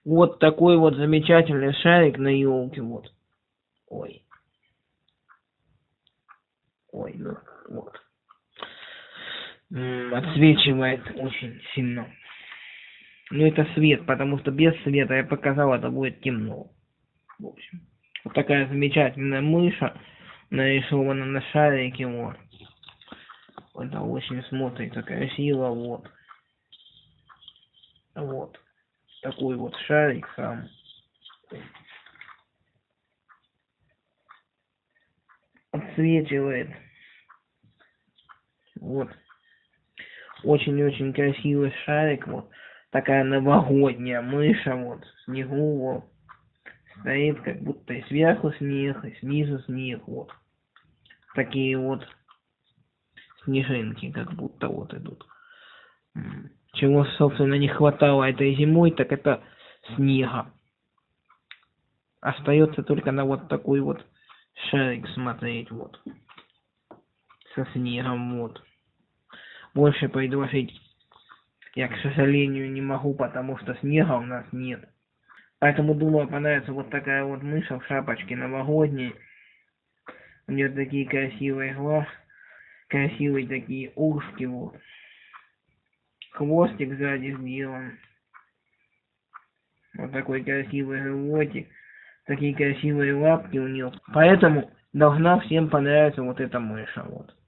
Вот такой вот замечательный шарик на елке, вот. Ой. Ой, ну, вот. Отсвечивает очень сильно. Ну, это свет, потому что без света, я показал, это будет темно. В общем. Вот такая замечательная мыша нарисована на шарике, вот. Это очень смотрится красиво, вот. Вот. Такой вот шарик сам. Отсвечивает. Вот. Очень-очень красивый шарик, вот. Такая новогодняя мыша, вот. В снегу, вот. Стоит как будто и сверху снег, и снизу снег, вот. Такие вот снежинки, как будто вот идут. Чего, собственно, не хватало этой зимой, так это снега. Остается только на вот такой вот шарик смотреть, вот. Со снегом, вот. Больше предложить я, к сожалению, не могу, потому что снега у нас нет. Поэтому, думаю, понравится вот такая вот мыша в шапочке новогодней. У нее такие красивые глаза, красивые такие ушки, вот. Хвостик сзади сделан. Вот такой красивый животик. Такие красивые лапки у нее. Поэтому должна всем понравиться вот эта мыша, вот.